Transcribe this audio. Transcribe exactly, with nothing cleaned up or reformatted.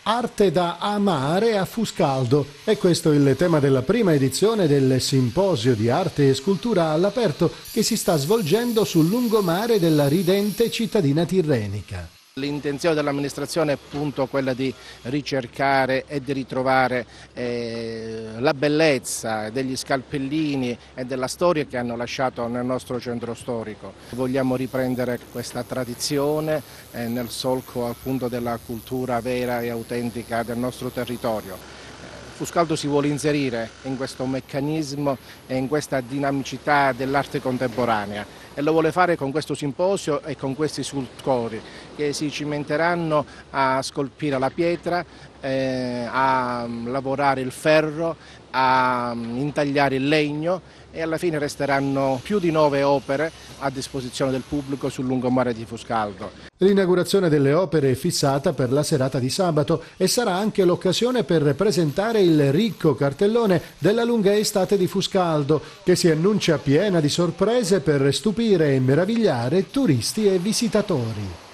Arte da amare a Fuscaldo. E questo è il tema della prima edizione del Simposio di Arte e Scultura all'aperto che si sta svolgendo sul lungomare della ridente cittadina tirrenica. L'intenzione dell'amministrazione è appunto quella di ricercare e di ritrovare eh, la bellezza degli scalpellini e della storia che hanno lasciato nel nostro centro storico. Vogliamo riprendere questa tradizione eh, nel solco appunto della cultura vera e autentica del nostro territorio. Fuscaldo si vuole inserire in questo meccanismo e in questa dinamicità dell'arte contemporanea e lo vuole fare con questo simposio e con questi scultori che si cimenteranno a scolpire la pietra, eh, a lavorare il ferro, a intagliare il legno e alla fine resteranno più di nove opere a disposizione del pubblico sul lungomare di Fuscaldo. L'inaugurazione delle opere è fissata per la serata di sabato e sarà anche l'occasione per presentare il ricco cartellone della lunga estate di Fuscaldo, che si annuncia piena di sorprese per stupire e meravigliare turisti e visitatori.